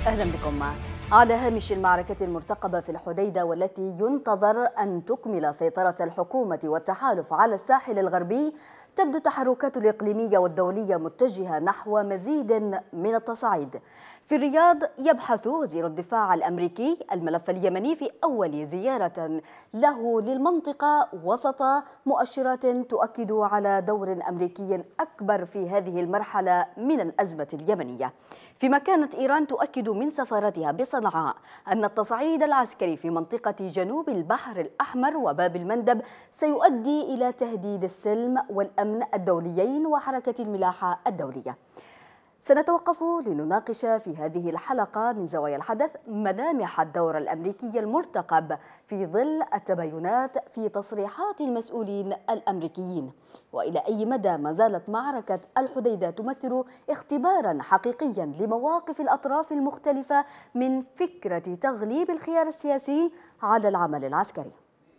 أهلا بكم. على هامش المعركة المرتقبة في الحديدة والتي ينتظر أن تكمل سيطرة الحكومة والتحالف على الساحل الغربي، تبدو التحركات الإقليمية والدولية متجهة نحو مزيد من التصعيد. في الرياض يبحث وزير الدفاع الأمريكي الملف اليمني في أول زيارة له للمنطقة وسط مؤشرات تؤكد على دور أمريكي أكبر في هذه المرحلة من الأزمة اليمنية، فيما كانت إيران تؤكد من سفارتها بصنعاء أن التصعيد العسكري في منطقة جنوب البحر الأحمر وباب المندب سيؤدي إلى تهديد السلم والأمن الدوليين وحركة الملاحة الدولية. سنتوقف لنناقش في هذه الحلقة من زوايا الحدث ملامح الدور الأمريكي المرتقب في ظل التباينات في تصريحات المسؤولين الأمريكيين، وإلى أي مدى ما زالت معركة الحديدة تمثل اختبارا حقيقيا لمواقف الأطراف المختلفة من فكرة تغليب الخيار السياسي على العمل العسكري.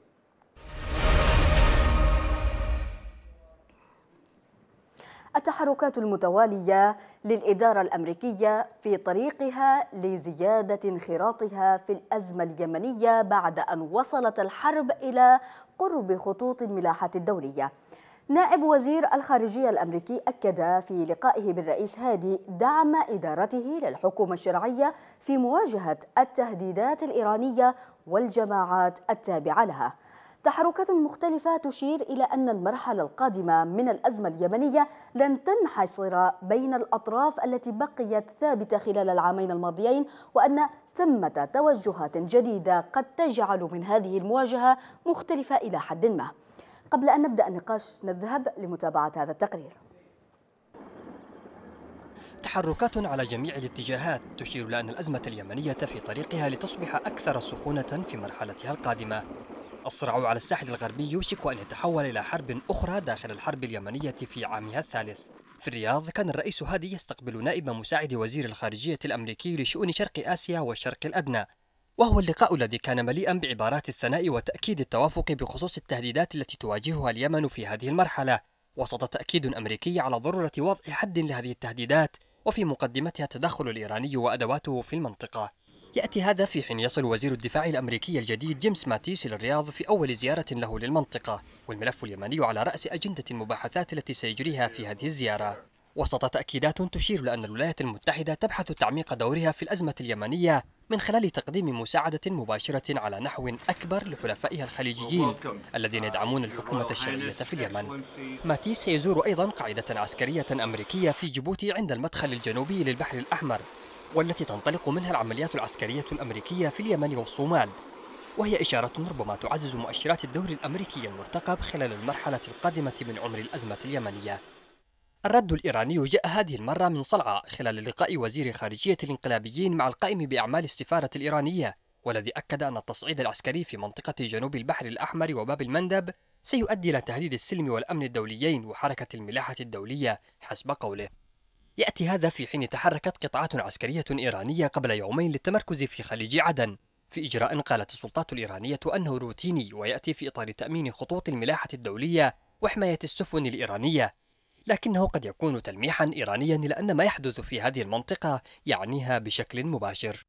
التحركات المتوالية للإدارة الأمريكية في طريقها لزيادة انخراطها في الأزمة اليمنية بعد أن وصلت الحرب إلى قرب خطوط الملاحة الدولية. نائب وزير الخارجية الأمريكي أكد في لقائه بالرئيس هادي دعم إدارته للحكومة الشرعية في مواجهة التهديدات الإيرانية والجماعات التابعة لها. تحركات مختلفة تشير إلى أن المرحلة القادمة من الأزمة اليمنية لن تنحصر بين الأطراف التي بقيت ثابتة خلال العامين الماضيين، وأن ثمة توجهات جديدة قد تجعل من هذه المواجهة مختلفة إلى حد ما. قبل أن نبدأ النقاش نذهب لمتابعة هذا التقرير. تحركات على جميع الاتجاهات تشير إلى أن الأزمة اليمنية في طريقها لتصبح أكثر سخونة في مرحلتها القادمة. الصراع على الساحل الغربي يوشك أن يتحول إلى حرب أخرى داخل الحرب اليمنية في عامها الثالث. في الرياض كان الرئيس هادي يستقبل نائب مساعد وزير الخارجية الأمريكي لشؤون شرق آسيا والشرق الأدنى، وهو اللقاء الذي كان مليئا بعبارات الثناء وتأكيد التوافق بخصوص التهديدات التي تواجهها اليمن في هذه المرحلة، وسط تأكيد أمريكي على ضرورة وضع حد لهذه التهديدات وفي مقدمتها التدخل الإيراني وأدواته في المنطقة. يأتي هذا في حين يصل وزير الدفاع الأمريكي الجديد جيمس ماتيس إلى الرياض في أول زيارة له للمنطقة، والملف اليمني على رأس أجندة المباحثات التي سيجريها في هذه الزيارة، وسط تأكيدات تشير لأن الولايات المتحدة تبحث تعميق دورها في الأزمة اليمنية من خلال تقديم مساعدة مباشرة على نحو أكبر لحلفائها الخليجيين الذين يدعمون الحكومة الشرعية في اليمن. ماتيس سيزور أيضا قاعدة عسكرية أمريكية في جيبوتي عند المدخل الجنوبي للبحر الأحمر، والتي تنطلق منها العمليات العسكرية الأمريكية في اليمن والصومال، وهي إشارة ربما تعزز مؤشرات الدور الأمريكي المرتقب خلال المرحلة القادمة من عمر الأزمة اليمنية. الرد الإيراني جاء هذه المرة من صنعاء خلال لقاء وزير خارجية الانقلابيين مع القائم بأعمال السفارة الإيرانية، والذي أكد أن التصعيد العسكري في منطقة جنوب البحر الأحمر وباب المندب سيؤدي إلى تهديد السلم والأمن الدوليين وحركة الملاحة الدولية حسب قوله. يأتي هذا في حين تحركت قطاعات عسكرية إيرانية قبل يومين للتمركز في خليج عدن في إجراء قالت السلطات الإيرانية أنه روتيني ويأتي في إطار تأمين خطوط الملاحة الدولية وحماية السفن الإيرانية، لكنه قد يكون تلميحا إيرانيا لأن ما يحدث في هذه المنطقة يعنيها بشكل مباشر.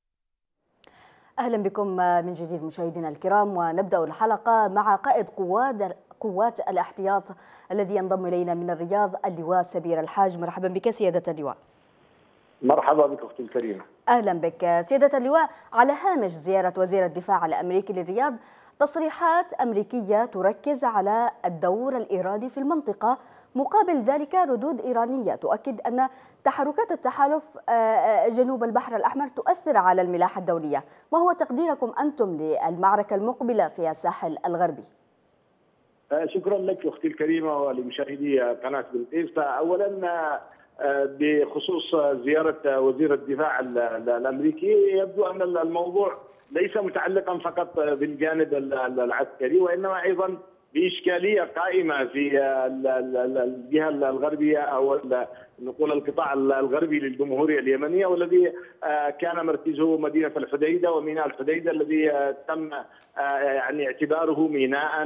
أهلا بكم من جديد مشاهدينا الكرام، ونبدأ الحلقة مع قائد قوات الاحتياط الذي ينضم إلينا من الرياض اللواء سبير الحاج. مرحبا بك سيادة اللواء. مرحبا بك أختي الكريمة. أهلا بك سيادة اللواء. على هامش زيارة وزير الدفاع الأمريكي للرياض، تصريحات أمريكية تركز على الدور الإيراني في المنطقة، مقابل ذلك ردود إيرانية تؤكد أن تحركات التحالف جنوب البحر الأحمر تؤثر على الملاحة الدولية. ما هو تقديركم أنتم للمعركة المقبلة في الساحل الغربي؟ شكرا لك أختي الكريمة ولمشاهدي قناة بلقيس. أولا بخصوص زيارة وزير الدفاع الأمريكي، يبدو أن الموضوع ليس متعلقا فقط بالجانب العسكري، وإنما أيضا بإشكالية قائمة في الجهة الغربية أو نقول القطاع الغربي للجمهورية اليمنية، والذي كان مركزه مدينة الحديدة وميناء الحديدة الذي تم يعني اعتباره ميناء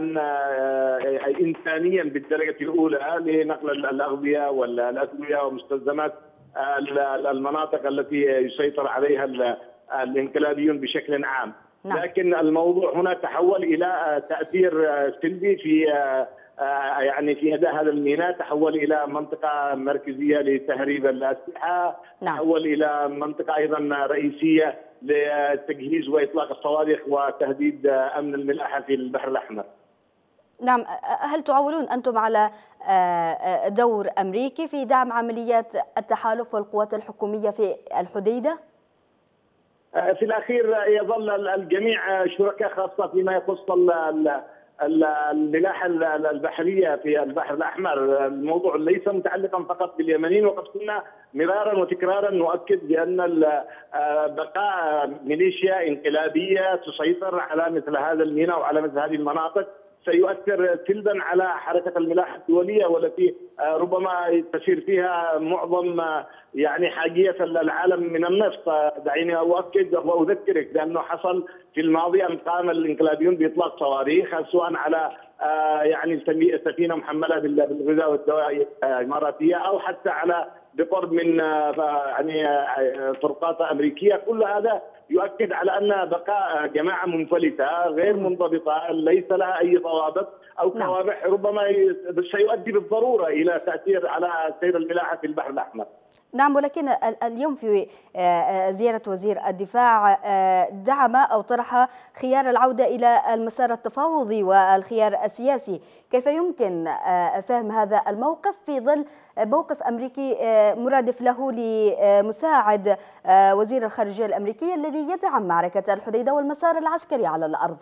إنسانيا بالدرجة الأولى لنقل الأغذية والأدوية ومستلزمات المناطق التي يسيطر عليها الانقلابيون بشكل عام. نعم. لكن الموضوع هنا تحول إلى تأثير سلبي في يعني في أداء هذا الميناء، تحول إلى منطقة مركزية لتهريب الأسلحة. نعم. تحول إلى منطقة أيضا رئيسية لتجهيز وإطلاق الصواريخ وتهديد أمن الملاحة في البحر الأحمر. نعم، هل تعولون أنتم على دور أمريكي في دعم عمليات التحالف والقوات الحكومية في الحديدة؟ في الأخير يظل الجميع شركاء، خاصة فيما يخص الملاحة البحرية في البحر الأحمر. الموضوع ليس متعلقا فقط باليمنيين، وقد كنا مرارا وتكرارا نؤكد بأن بقاء ميليشيا انقلابية تسيطر على مثل هذا الميناء وعلى مثل هذه المناطق سيؤثر سلبا على حركة الملاحة الدولية، والتي ربما تسير فيها معظم يعني حاجية العالم من النفط. دعيني أؤكد وأذكرك بأنه حصل في الماضي أن قام الانقلابيون بإطلاق صواريخ سواء على يعني سفينة محملة بالغذاء والدواء إماراتية، أو حتى على بقرب من يعني فرقات أمريكية. كل هذا يؤكد على أن بقاء جماعة منفلتة غير منضبطة ليس لها أي ضوابط أو كوابح ربما سيؤدي بالضرورة إلى تأثير على سير الملاحة في البحر الأحمر. نعم، ولكن اليوم في زيارة وزير الدفاع دعم أو طرح خيار العودة إلى المسار التفاوضي والخيار السياسي. كيف يمكن فهم هذا الموقف في ظل موقف أمريكي مرادف له لمساعد وزير الخارجية الأمريكي الذي يدعم معركة الحديدة والمسار العسكري على الأرض؟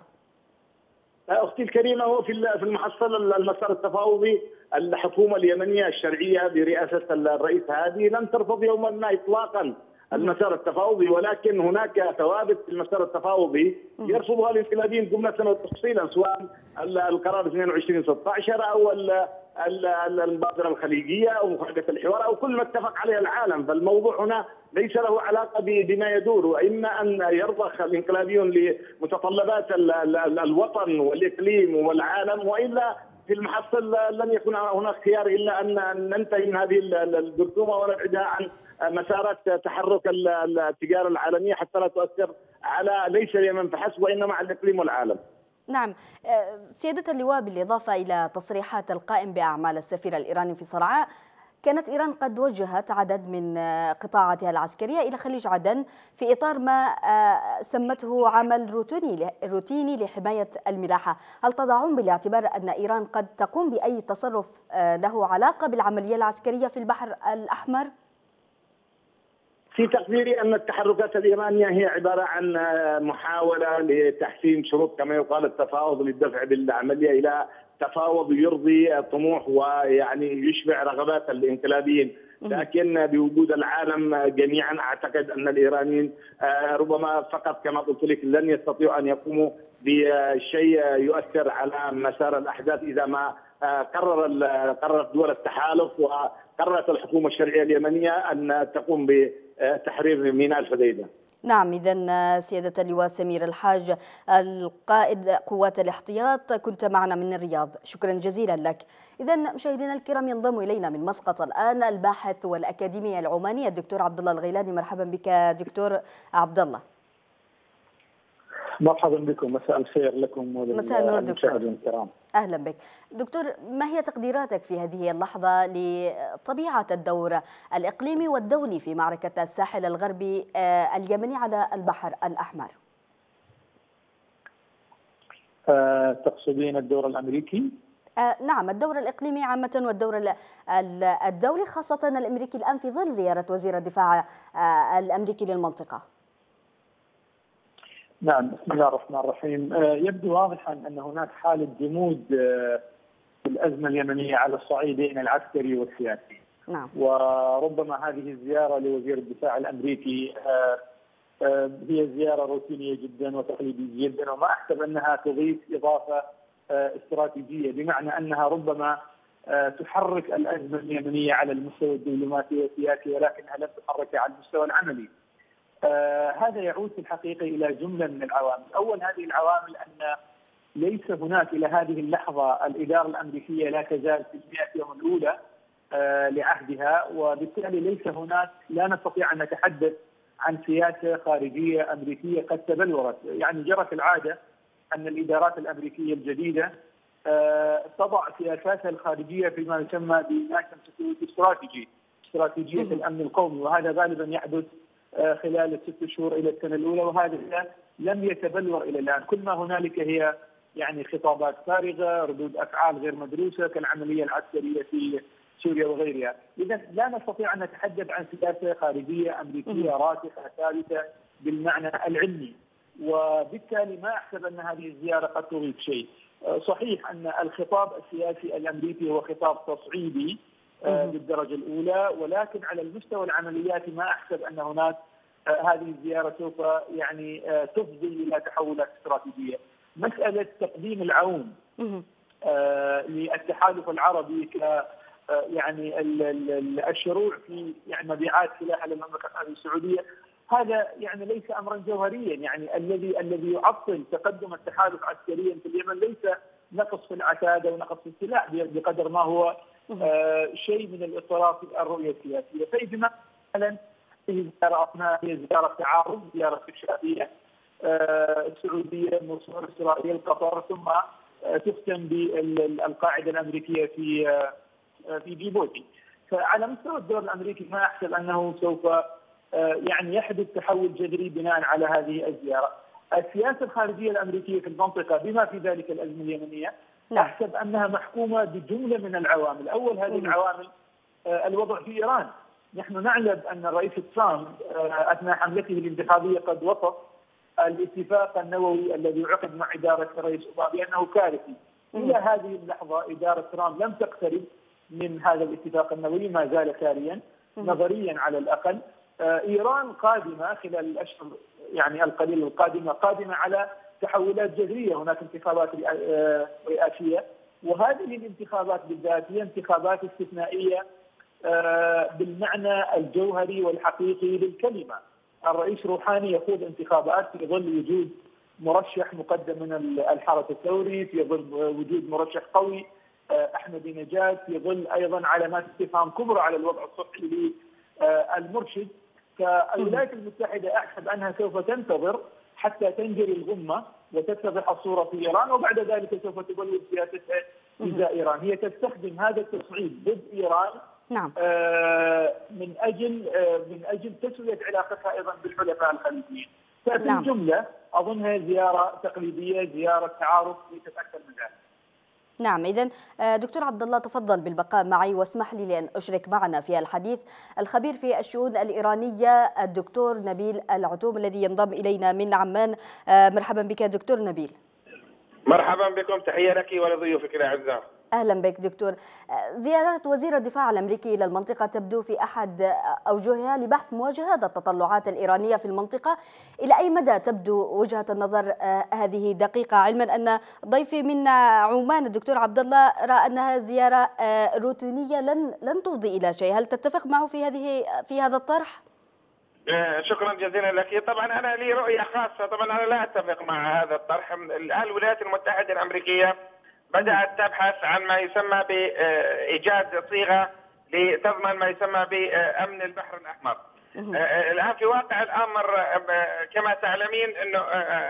أختي الكريمة، هو في المحصلة المسار التفاوضي الحكومة اليمنية الشرعية برئاسة الرئيس هادي لم ترفض يوما ما إطلاقا المسار التفاوضي، ولكن هناك ثوابت في المسار التفاوضي يرفضها الانقلابيين جملة وتفصيلا، سواء القرار 2216 أو المبادرة الخليجية أو مفاهمة الحوار أو كل ما اتفق عليه العالم. فالموضوع هنا ليس له علاقة بما يدور، وإما أن يرضخ الانقلابيون لمتطلبات الوطن والإقليم والعالم، وإلا في المحصل لن يكون هناك خيار إلا أن ننتهي من هذه الجرثومة ونبعدها عن مسارات تحرك التجارة العالمية حتى لا تؤثر على ليس اليمن فحسب وإنما على الإقليم والعالم. نعم سيادة اللواء، بالإضافة إلى تصريحات القائم بأعمال السفير الإيراني في صنعاء، كانت إيران قد وجهت عدد من قطاعاتها العسكرية إلى خليج عدن في إطار ما سمته عمل روتيني لحماية الملاحة. هل تضعون بالاعتبار أن إيران قد تقوم بأي تصرف له علاقة بالعملية العسكرية في البحر الأحمر؟ في تقديري أن التحركات الإيرانية هي عبارة عن محاولة لتحسين شروط كما يقال التفاوض للدفع بالعملية إلى تفاوض يرضي طموح ويعني يشبع رغبات الانقلابيين، لكن بوجود العالم جميعا أعتقد أن الإيرانيين ربما فقط كما قلت لك لن يستطيعوا أن يقوموا بشيء يؤثر على مسار الأحداث إذا ما قررت دول التحالف وقررت الحكومة الشرعية اليمنية أن تقوم بتحرير ميناء الحديدة. نعم، إذن سيادة اللواء سمير الحاج القائد قوات الاحتياط كنت معنا من الرياض، شكرا جزيلا لك. إذن مشاهدينا الكرام، ينضم إلينا من مسقط الآن الباحث والأكاديمي العماني الدكتور عبد الله الغيلاني. مرحبا بك دكتور عبد الله. مرحبا بكم، مساء الخير لكم مساء النور دكتور. الكرام. أهلا بك دكتور. ما هي تقديراتك في هذه اللحظة لطبيعة الدور الإقليمي والدولي في معركة الساحل الغربي اليمني على البحر الأحمر؟ تقصدين الدور الأمريكي؟ نعم، الدور الإقليمي عامة والدور الدولي، خاصة الأمريكي الآن في ظل زيارة وزير الدفاع الأمريكي للمنطقة. نعم، بسم الله الرحمن الرحيم. يبدو واضحا أن هناك حالة جمود في الأزمة اليمنية على الصعيدين العسكري والسياسي. نعم. وربما هذه الزيارة لوزير الدفاع الأمريكي هي زيارة روتينية جدا وتقليدية جدا، وما أحسب أنها تضيف إضافة استراتيجية، بمعنى أنها ربما تحرك الأزمة اليمنية على المستوى الدبلوماسي والسياسي، ولكنها لن تحركها على المستوى العملي. هذا يعود في الحقيقة إلى جملة من العوامل. أول هذه العوامل أن ليس هناك إلى هذه اللحظة الإدارة الأمريكية لا تزال في 100 يوم الأولى لعهدها، وبالتالي ليس هناك، لا نستطيع أن نتحدث عن سياسة خارجية أمريكية قد تبلورت. يعني جرت العادة أن الإدارات الأمريكية الجديدة تضع سياساتها الخارجية فيما يسمى بالناشونال سكيورتي استراتيجي، استراتيجية الأمن القومي، وهذا غالبا يحدث خلال ال6 شهور إلى السنة الأولى، وهذا لم يتبلور إلى الآن. كل ما هنالك هي يعني خطابات فارغة، ردود أفعال غير مدروسة كالعملية العسكرية في سوريا وغيرها. إذا لا نستطيع أن نتحدث عن سياسة خارجية أمريكية راسخة ثابتة بالمعنى العلمي، وبالتالي ما أحسب أن هذه الزيارة قد تضيف شيء. صحيح أن الخطاب السياسي الأمريكي هو خطاب تصعيدي بالدرجة الأولى، ولكن على المستوى العملياتي ما أحسب أن هناك هذه الزيارة سوف يعني تفضي إلى تحولات استراتيجية. مسألة تقديم العون للتحالف العربي ك يعني الشروع في يعني مبيعات سلاح للمملكة العربية السعودية، هذا يعني ليس امرا جوهريا. يعني الذي يعطل تقدم التحالف عسكريا في اليمن ليس نقص في العتاد او نقص في السلاح بقدر ما هو شيء من الاضطراب في الرؤيه السياسيه. فاذا مثلا هي زياره تعارض، زياره استكشافيه السعوديه، مصر، اسرائيل، قطر، ثم تختم بالقاعده الامريكيه في جيبوتي. فعلى مستوى الدور الامريكي ما احسب انه سوف يعني يحدث تحول جذري بناء على هذه الزياره. السياسه الخارجيه الامريكيه في المنطقه بما في ذلك الازمه اليمنيه احسب انها محكومه بجمله من العوامل. اول هذه العوامل الوضع في ايران. نحن نعلم ان الرئيس ترامب اثناء حملته الانتخابيه قد وصف الاتفاق النووي الذي عقد مع اداره الرئيس اوباما بانه كارثي. الى هذه اللحظه اداره ترامب لم تقترب من هذا الاتفاق النووي، ما زال ساريا نظريا على الاقل. ايران قادمه خلال الاشهر يعني القليله القادمه، قادمه على تحولات جذريه. هناك انتخابات رئاسيه، وهذه الانتخابات بالذات هي انتخابات استثنائيه بالمعنى الجوهري والحقيقي للكلمه. الرئيس روحاني يخوض انتخابات في ظل وجود مرشح مقدم من الحرس الثوري، في ظل وجود مرشح قوي احمدي نجاد، في ظل ايضا علامات استفهام كبرى على الوضع الصحي للمرشد. فالولايات المتحده احسب انها سوف تنتظر حتى تنجري الغمه وتتضح الصوره في ايران، وبعد ذلك سوف تبلور سياستها ازاء ايران. هي تستخدم هذا التصعيد ضد ايران نعم. من اجل تسويه علاقتها ايضا بالحلفاء الخليجيين. ففي الجمله اظنها زياره تقليديه، زياره تعارف، ليست اكثر من ذلك. نعم، إذن دكتور عبد الله تفضل بالبقاء معي، واسمح لي لأن أشرك معنا في الحديث الخبير في الشؤون الإيرانية الدكتور نبيل العتوم الذي ينضم إلينا من عمان. مرحبا بك دكتور نبيل. مرحبا بكم، تحية لك ولضيوفك الأعزاء. أهلا بك دكتور. زيارة وزير الدفاع الأمريكي إلى المنطقة تبدو في أحد أوجهها لبحث مواجهات التطلعات الإيرانية في المنطقة. إلى أي مدى تبدو وجهة النظر هذه دقيقة، علما أن ضيفي من عمان الدكتور عبد الله رأى أنها زيارة روتينية لن تفضي إلى شيء؟ هل تتفق معه في هذا الطرح؟ شكرا جزيلا لك. طبعا أنا لي رؤية خاصة، طبعا أنا لا أتفق مع هذا الطرح. الآن الولايات المتحدة الأمريكية بدأت تبحث عن ما يسمى بإيجاد صيغة لتضمن ما يسمى بأمن البحر الأحمر. الآن في واقع الأمر كما تعلمين أنه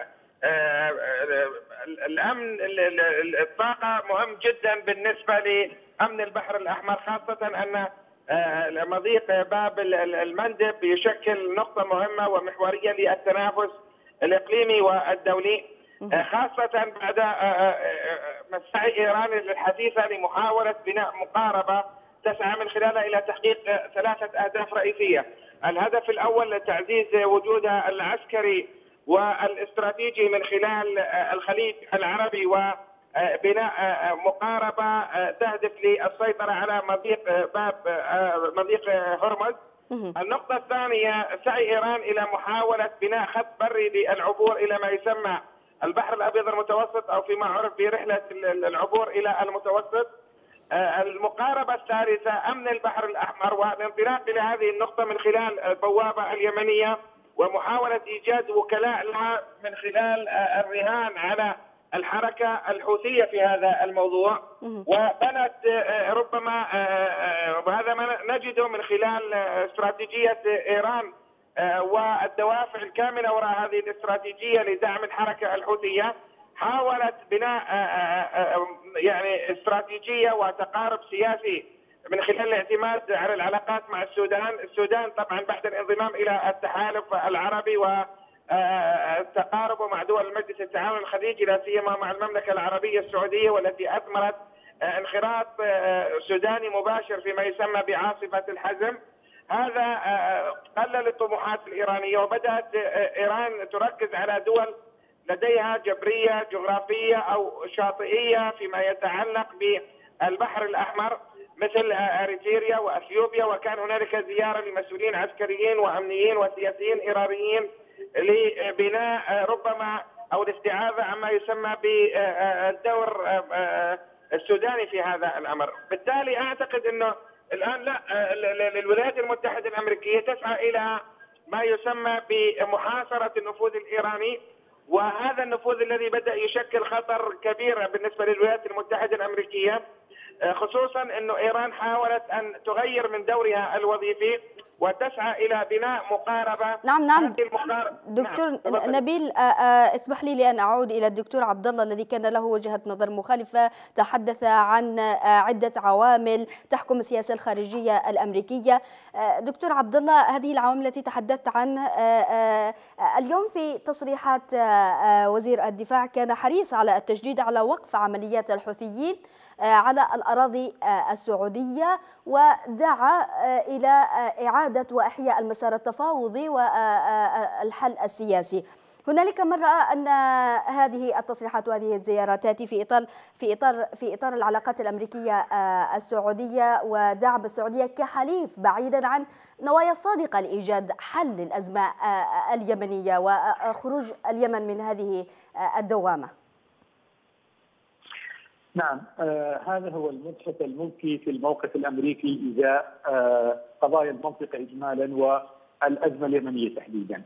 الأمن الطاقة مهم جدا بالنسبة لأمن البحر الأحمر، خاصة أن مضيق باب المندب يشكل نقطة مهمة ومحورية للتنافس الإقليمي والدولي، خاصة بعد مسعي إيران الحثيثة لمحاولة بناء مقاربة تسعى من خلالها إلى تحقيق 3 أهداف رئيسية. الهدف الأول تعزيز وجودها العسكري والاستراتيجي من خلال الخليج العربي وبناء مقاربة تهدف للسيطرة على مضيق هرمز. النقطة الثانية سعي إيران إلى محاولة بناء خط بري للعبور إلى ما يسمى البحر الأبيض المتوسط، أو فيما عرف برحلة العبور إلى المتوسط. المقاربة الثالثة أمن البحر الأحمر، والانطلاق إلى هذه النقطة من خلال البوابة اليمنية ومحاولة إيجاد وكلاء لها من خلال الرهان على الحركة الحوثية في هذا الموضوع، وبنت ربما، وهذا ما نجده من خلال استراتيجية إيران والدوافع الكامنة وراء هذه الاستراتيجية لدعم الحركة الحوثية. حاولت بناء يعني استراتيجية وتقارب سياسي من خلال الاعتماد على العلاقات مع السودان طبعا بعد الانضمام إلى التحالف العربي والتقارب مع دول مجلس التعاون الخليجي، لا سيما مع المملكة العربية السعودية، والتي أثمرت انخراط سوداني مباشر فيما يسمى بعاصفة الحزم. هذا قلل الطموحات الإيرانية، وبدأت إيران تركز على دول لديها جبرية جغرافية أو شاطئية فيما يتعلق بالبحر الأحمر مثل أريتريا وأثيوبيا، وكان هنالك زيارة لمسؤولين عسكريين وأمنيين وسياسيين إيرانيين لبناء ربما أو الاستعاذة عما يسمى بالدور السوداني في هذا الأمر. بالتالي أعتقد أنه الآن لا، الولايات المتحدة الأمريكية تسعى إلى ما يسمى بمحاصرة النفوذ الإيراني، وهذا النفوذ الذي بدأ يشكل خطر كبير بالنسبة للولايات المتحدة الأمريكية، خصوصا أنه إيران حاولت أن تغير من دورها الوظيفي وتسعى إلى بناء مقاربة. نعم دكتور نبيل، اسمح لي لأن أعود إلى الدكتور عبد الله الذي كان له وجهة نظر مخالفة، تحدث عن عدة عوامل تحكم السياسة الخارجية الأمريكية. دكتور عبد الله، هذه العوامل التي تحدثت عنها اليوم في تصريحات وزير الدفاع كان حريص على التشديد على وقف عمليات الحوثيين على الأراضي السعودية، ودعا إلى إعادة وإحياء المسار التفاوضي والحل السياسي. هنالك من رأى أن هذه التصريحات وهذه الزيارات تأتي في إطار العلاقات الأمريكية السعودية ودعم السعودية كحليف، بعيدا عن نوايا صادقة لإيجاد حل للأزمة اليمنية وخروج اليمن من هذه الدوامة. نعم، هذا هو المدهش المبكي في الموقف الأمريكي إزاء قضايا المنطقة إجمالا والأزمة اليمنية تحديدا.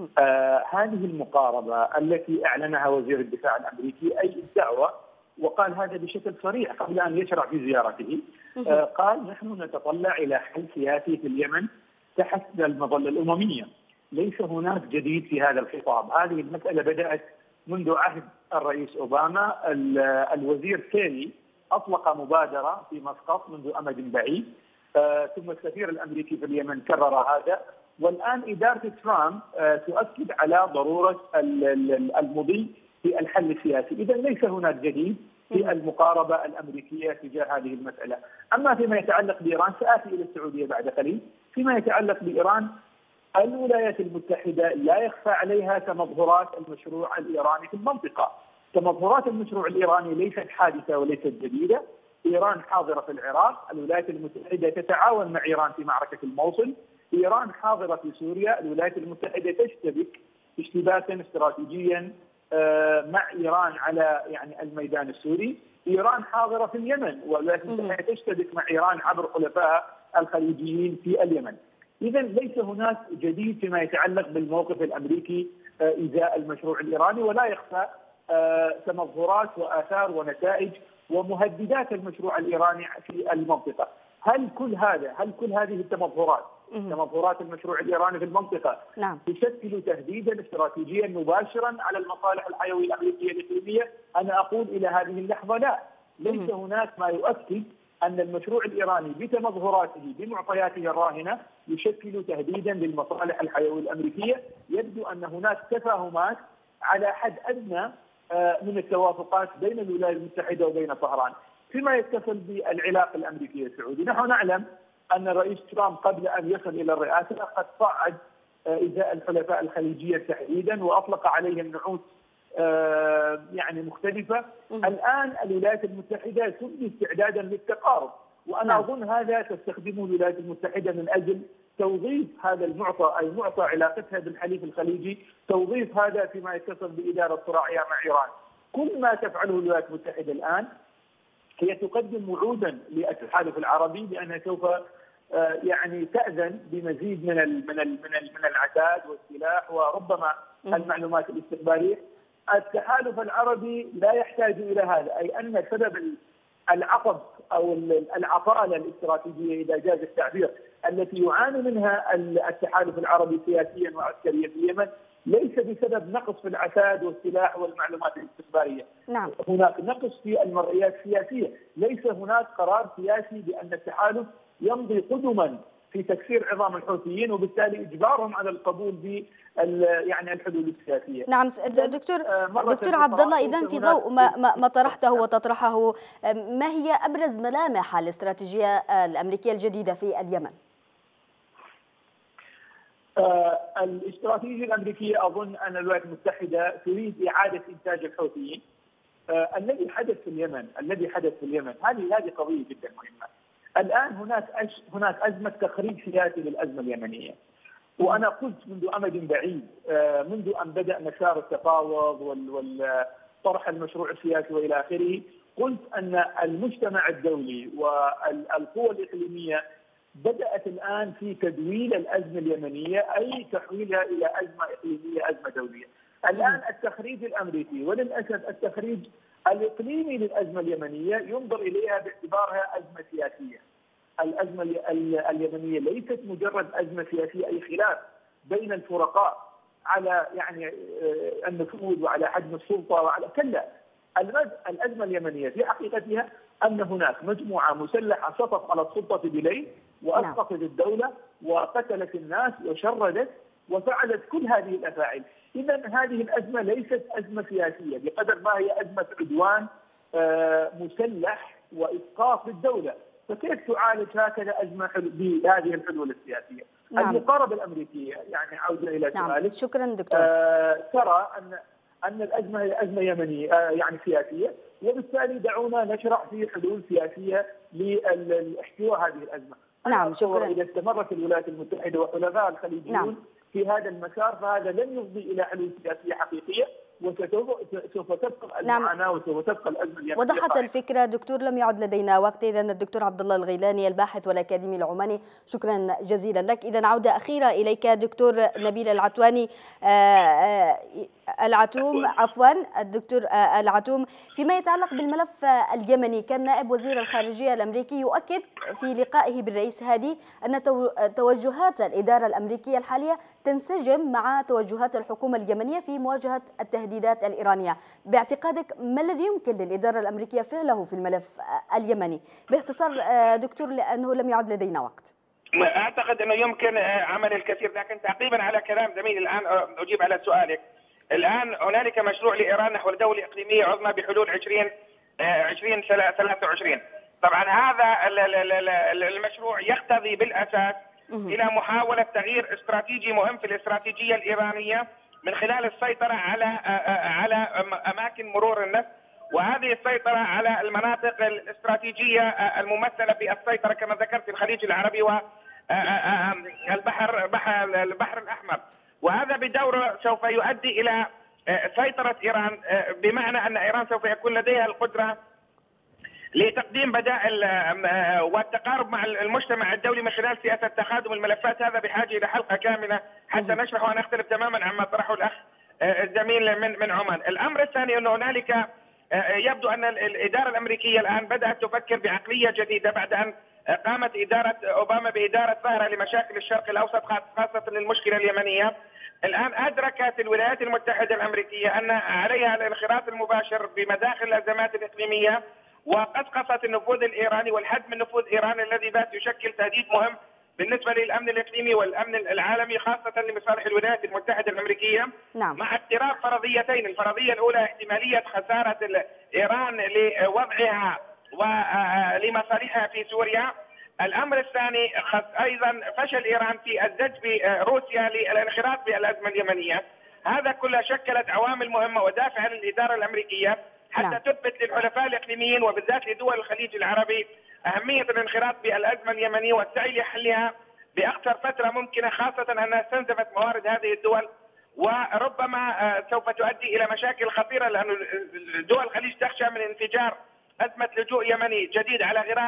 هذه المقاربة التي أعلنها وزير الدفاع الأمريكي، أي الدعوة، وقال هذا بشكل صريح قبل أن يشرع في زيارته، قال نحن نتطلع إلى حل سياسي في اليمن تحت المظلة الأممية، ليس هناك جديد في هذا الخطاب. هذه المسألة بدأت منذ عهد الرئيس أوباما. الوزير كيري أطلق مبادرة في مسقط منذ أمد بعيد، ثم السفير الأمريكي في اليمن كرر هذا، والآن إدارة ترامب تؤكد على ضرورة المضي في الحل السياسي. إذا ليس هناك جديد في المقاربة الأمريكية تجاه هذه المسألة. أما فيما يتعلق بإيران، سآتي إلى السعودية بعد قليل. فيما يتعلق بإيران، الولايات المتحدة لا يخفى عليها تمظهرات المشروع الإيراني في المنطقة. تمظهرات المشروع الإيراني ليست حادثة وليست جديدة. إيران حاضرة في العراق، الولايات المتحدة تتعاون مع إيران في معركة الموصل، إيران حاضرة في سوريا، الولايات المتحدة تشتبك اشتباكا استراتيجيا مع إيران على يعني الميدان السوري، إيران حاضرة في اليمن، والولايات المتحدة تشتبك مع إيران عبر حلفائها الخليجيين في اليمن. إذا ليس هناك جديد فيما يتعلق بالموقف الأمريكي إزاء المشروع الإيراني، ولا يخفى تمظهرات وآثار ونتائج ومهددات المشروع الإيراني في المنطقة. هل كل هذه التمظهرات، تمظهرات المشروع الإيراني في المنطقة، تشكل تهديدا استراتيجيا مباشرا على المصالح الحيوية الأمريكية الإقليمية؟ أنا أقول إلى هذه اللحظة لا. ليس هناك ما يؤكد أن المشروع الإيراني بتمظهراته بمعطياته الراهنة يشكل تهديدا للمصالح الحيوية الأمريكية. يبدو أن هناك تفاهمات على حد أدنى من التوافقات بين الولايات المتحدة وبين طهران. فيما يتصل بالعلاقة الأمريكية السعودية، نحن نعلم أن الرئيس ترامب قبل أن يصل إلى الرئاسة قد صعد إزاء الحلفاء الخليجية تحديدا وأطلق عليهم نعوت يعني مختلفة. الآن الولايات المتحدة تبدي استعدادا للتقارب، وأنا أظن هذا تستخدمه الولايات المتحدة من أجل توظيف هذا المعطى، أي معطى علاقتها بالحليف الخليجي، توظيف هذا فيما يتصل بإدارة صراعها مع إيران. كل ما تفعله الولايات المتحدة الآن هي تقدم وعودا للتحالف العربي بأنها سوف يعني تأذن بمزيد من العتاد والسلاح وربما المعلومات الاستخبارية. التحالف العربي لا يحتاج إلى هذا، أي أن سبب العطب أو العطالة الاستراتيجية إذا جاز التعبير التي يعاني منها التحالف العربي سياسيا وعسكريا في اليمن ليس بسبب نقص في العتاد والسلاح والمعلومات الاستخبارية. نعم. هناك نقص في المرئيات السياسية، ليس هناك قرار سياسي بأن التحالف يمضي قدما في تكسير عظام الحوثيين وبالتالي إجبارهم على القبول ب يعني الحلول السياسية. نعم دكتور عبد الله، إذن في ضوء ما طرحته وتطرحه، ما هي أبرز ملامح الاستراتيجية الأمريكية الجديدة في اليمن؟ الاستراتيجية الأمريكية أظن أن الولايات المتحدة تريد إعادة إنتاج الحوثيين. الذي حدث في اليمن هذه قضية جدا مهمة. الآن هناك أزمة تخريج سياسي للأزمة اليمنية، وأنا قلت منذ أمد بعيد، منذ أن بدأ مسار التفاوض والطرح المشروع السياسي وإلى آخره، قلت أن المجتمع الدولي والقوى الإقليمية بدأت الآن في تدويل الأزمة اليمنية، أي تحويلها إلى أزمة إقليمية، أزمة دولية. الآن التخريج الأمريكي وللأسف التخريج الإقليمي للأزمة اليمنية ينظر إليها باعتبارها أزمة سياسية. الأزمة اليمنية ليست مجرد أزمة سياسية، أي خلاف بين الفرقاء على يعني النفوذ وعلى حجم السلطة وعلى كلا. الأزمة اليمنية في حقيقتها أن هناك مجموعة مسلحة سطت على السلطة بليل وأسقطت الدولة وقتلت الناس وشردت وفعلت كل هذه الأفاعيل. إذا هذه الأزمة ليست أزمة سياسية بقدر ما هي أزمة عدوان مسلح وإسقاط للدولة. فكيف تعالج هكذا أزمة بهذه الحلول السياسية؟ نعم. المقاربة الأمريكية، يعني عودة إلى سؤالك. نعم. شكرا دكتور. ترى أن الأزمة هي أزمة يمنية يعني سياسية، وبالتالي دعونا نشرع في حلول سياسية لاحتواء هذه الأزمة. نعم. شكرا. إذا استمرت الولايات المتحدة وحلفائها الخليجيون نعم. في هذا المسار فهذا لن يفضي إلى حلول سياسية حقيقية، وسوف تبقى المعاناة وسوف تبقى الأزمة اليمنية. وضحت الفكرة دكتور، لم يعد لدينا وقت. إذن الدكتور عبد الله الغيلاني الباحث والأكاديمي العماني، شكرا جزيلا لك. إذن عودة أخيرة إليك دكتور نبيل العتواني الدكتور العتوم، فيما يتعلق بالملف اليمني، كان نائب وزير الخارجية الأمريكي يؤكد في لقائه بالرئيس هادي أن توجهات الإدارة الأمريكية الحالية تنسجم مع توجهات الحكومة اليمنية في مواجهة التهديدات الإيرانية. باعتقادك ما الذي يمكن للإدارة الأمريكية فعله في الملف اليمني؟ باختصار دكتور، لأنه لم يعد لدينا وقت. أعتقد أنه يمكن عمل الكثير، لكن تعقيبا على كلام زميلي الآن أجيب على سؤالك. الآن هنالك مشروع لإيران نحو دولة إقليمية عظمى بحلول 2023. طبعا هذا المشروع يقتضي بالأساس إلى محاولة تغيير استراتيجي مهم في الاستراتيجية الإيرانية من خلال السيطرة على أماكن مرور النفط، وهذه السيطرة على المناطق الاستراتيجية الممثلة في السيطرة كما ذكرت الخليج العربي والبحر الأحمر. وهذا بدوره سوف يؤدي إلى سيطرة إيران، بمعنى أن إيران سوف يكون لديها القدرة لتقديم بدائل والتقارب مع المجتمع الدولي من خلال سياسة تخادم الملفات. هذا بحاجة إلى حلقة كاملة حتى نشرح، وأنا أختلف تماما عما طرحه الأخ الزميل من عمان. الأمر الثاني أن هنالك يبدو أن الإدارة الأمريكية الآن بدأت تفكر بعقلية جديدة بعد أن قامت إدارة أوباما بإدارة ظاهرة لمشاكل الشرق الأوسط خاصة للمشكلة اليمنية. الآن أدركت الولايات المتحدة الأمريكية أن عليها الانخراط المباشر بمداخل الأزمات الإقليمية وقصقصة النفوذ الإيراني والحد من نفوذ إيران الذي بات يشكل تهديد مهم بالنسبة للأمن الإقليمي والأمن العالمي خاصة لمصالح الولايات المتحدة الأمريكية. نعم. مع اقتراب فرضيتين. الفرضية الأولى احتمالية خسارة إيران لوضعها ولمصالحها في سوريا. الأمر الثاني أيضا فشل إيران في الزج بروسيا للانخراط بالأزمة اليمنية. هذا كله شكلت عوامل مهمة ودافع للإدارة الأمريكية حتى تثبت للحلفاء الإقليميين وبالذات لدول الخليج العربي أهمية الانخراط بالأزمة اليمنية والسعي لحلها بأقصر فترة ممكنة، خاصة أنها استنزفت موارد هذه الدول وربما سوف تؤدي إلى مشاكل خطيرة، لأن دول الخليج تخشى من انفجار أزمة لجوء يمني جديد على غرار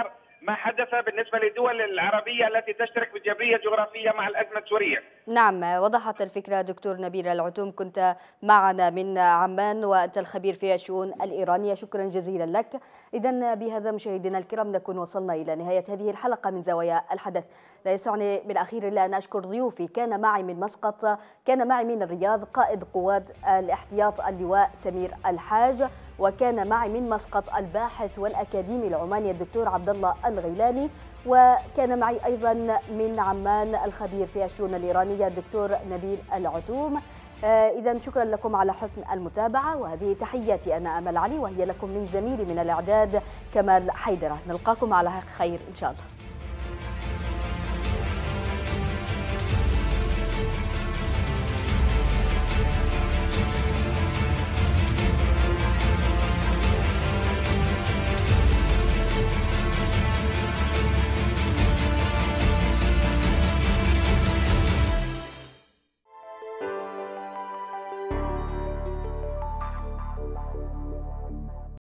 ما حدث بالنسبة للدول العربية التي تشترك بجبرية جغرافية مع الأزمة السورية. نعم، وضحت الفكرة. دكتور نبيل العتوم، كنت معنا من عمان وأنت الخبير في الشؤون الإيرانية، شكرا جزيلا لك. إذن بهذا مشاهدينا الكرام نكون وصلنا إلى نهاية هذه الحلقة من زوايا الحدث. لا يسعني بالأخير إلا أن أشكر ضيوفي. كان معي من مسقط، كان معي من الرياض قائد قوات الاحتياط اللواء سمير الحاج، وكان معي من مسقط الباحث والأكاديمي العماني الدكتور عبد الله الغيلاني، وكان معي أيضا من عمان الخبير في الشؤون الإيرانية الدكتور نبيل العتوم. إذا شكرا لكم على حسن المتابعة، وهذه تحياتي أنا أمل علي، وهي لكم من زميلي من الإعداد كمال حيدرة. نلقاكم على خير إن شاء الله.